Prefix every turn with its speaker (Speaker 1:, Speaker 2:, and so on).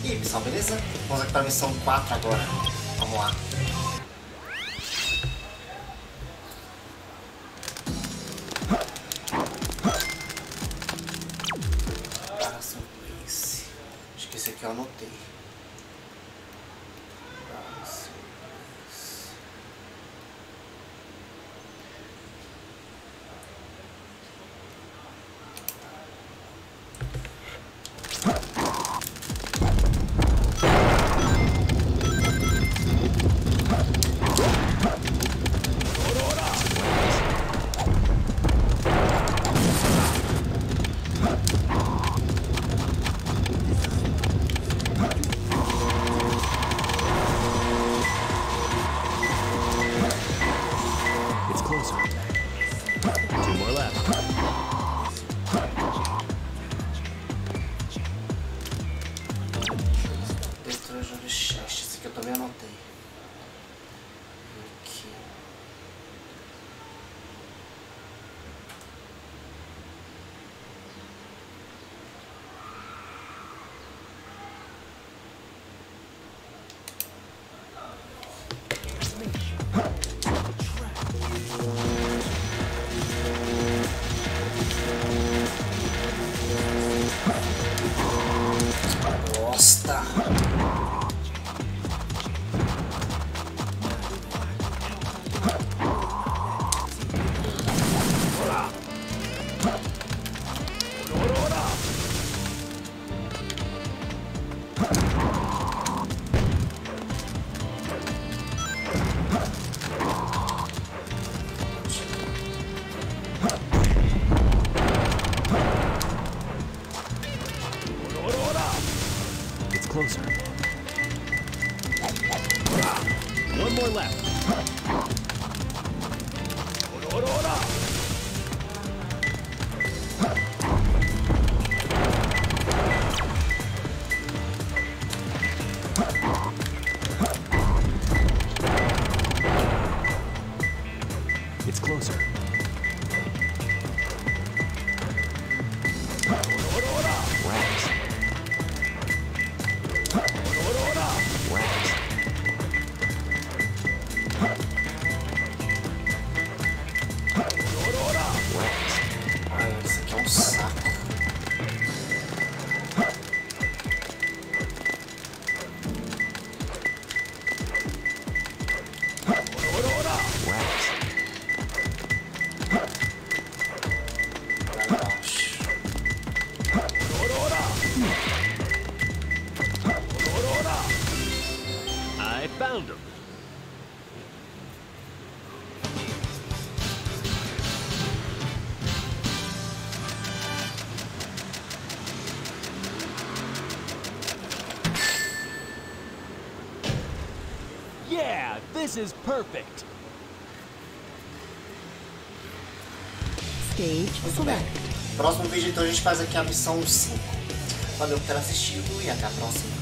Speaker 1: E aí, pessoal, beleza? Vamos aqui para a missão 4 agora. Vamos lá. Acho que esse aqui eu anotei. Esse aqui eu também anotei. Aqui. Nossa!
Speaker 2: It's closer. One more left. It's closer. Rats.
Speaker 1: Ai, esse aqui é um saco. Lá embaixo.
Speaker 2: I found him. Yeah, this is perfect.
Speaker 3: Stage select.
Speaker 1: Próximo vídeo então a gente faz aqui a missão 5. Valeu por ter assistido e até a próxima.